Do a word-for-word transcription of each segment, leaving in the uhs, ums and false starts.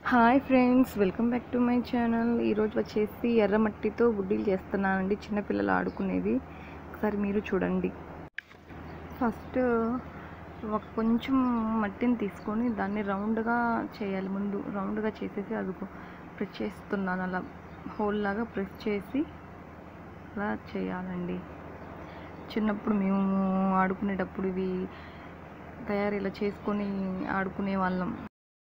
Hi friends, welcome back to my channel. ఈరోజు వచ్చేసి ఎర్రమట్టితో గుడ్డీలు చేస్తున్నానండి, చిన్నపిల్లలు ఆడుకునేది. ఒకసారి మీరు చూడండి. ఫస్ట్ ఒక కొంచెం మట్టిని తీసుకొని దాన్ని రౌండ్గా చేయాలి. ముందు రౌండ్గా చేసేసి అది ప్రెస్ చేస్తున్నాను, అలా హోల్ లాగా ప్రెస్ చేసి అలా చేయాలండి. చిన్నప్పుడు మేము ఆడుకునేటప్పుడు ఇవి తయారు ఇలా చేసుకొని ఆడుకునే వాళ్ళం.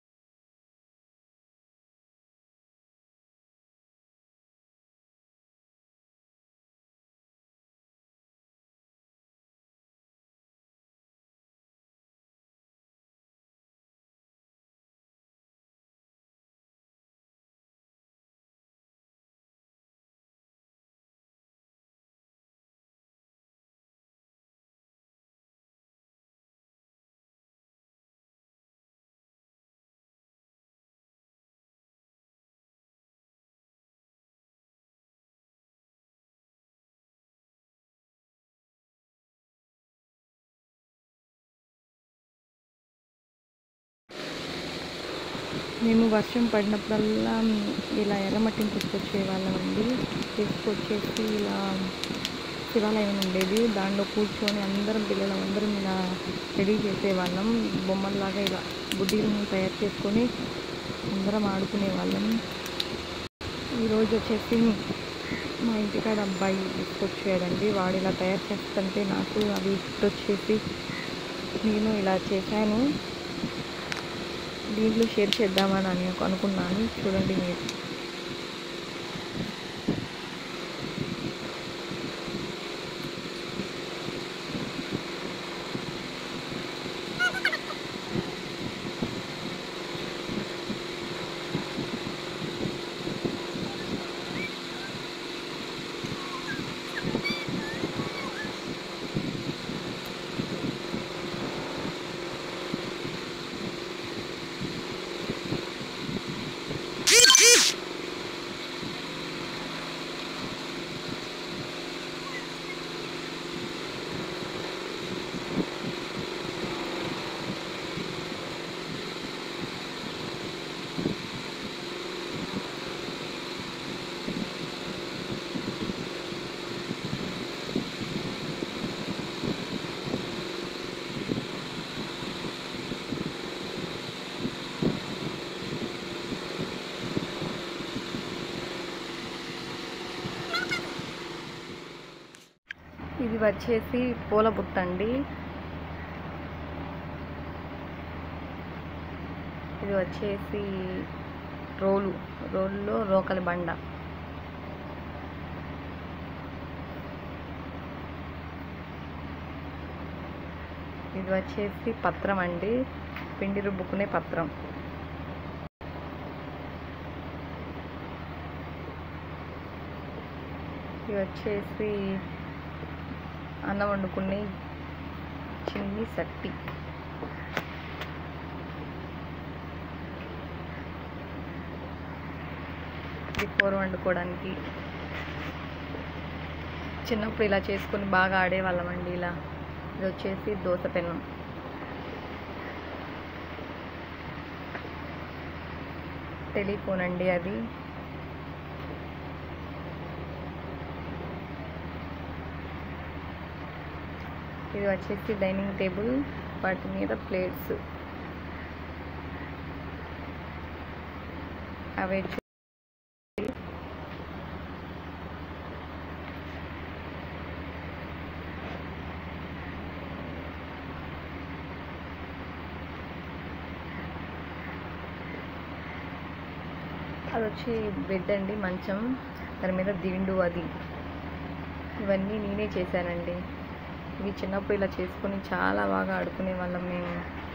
మేము వర్షం పడినప్పుడల్లా ఇలా ఎర్రమట్టిని తీసుకొచ్చే వాళ్ళమండి. తీసుకొచ్చేసి ఇలా శివాలయం ఉండేది, దానిలో కూర్చొని అందరం పిల్లలు అందరం ఇలా రెడీ చేసేవాళ్ళం. బొమ్మల్లాగా ఇలా గుడ్డీలను తయారు చేసుకొని అందరం ఆడుకునే వాళ్ళం. ఈరోజు వచ్చేసి మా ఇంటికాడ అబ్బాయి తీసుకొచ్చాడండి. వాడు ఇలా తయారు చేస్తుంటే నాకు అవి గుర్తొచ్చేసి నేను ఇలా చేశాను. దీంట్లో షేర్ చేద్దామని అని అనుకున్నాను. చూడండి మీరు. ఇది వచ్చేసి పూల బుట్ట అండి. ఇది వచ్చేసి రోలు రోలులో రోకలి బండ. ఇది వచ్చేసి పత్రం అండి, పిండి రుబ్బుకునే పత్రం. ఇది వచ్చేసి అన్నం వండుకునే చిన్ని సట్టి. ఇది కూర వండుకోవడానికి. చిన్నప్పుడు ఇలా చేసుకొని బాగా ఆడేవాళ్ళమండి ఇలా. ఇది వచ్చేసి దోస పెన్నం. టెలిఫోన్ అండి అది. ఇది వచ్చేసి డైనింగ్ టేబుల్, వాటి మీద ప్లేట్స్. అవే అది వచ్చి బెడ్ అండి, మంచం, దాని మీద దిండు అది. ఇవన్నీ నేనే చేశానండి. ఇవి చిన్నప్పుడు ఇలా చేసుకొని చాలా బాగా ఆడుకునే వాళ్ళం మేము.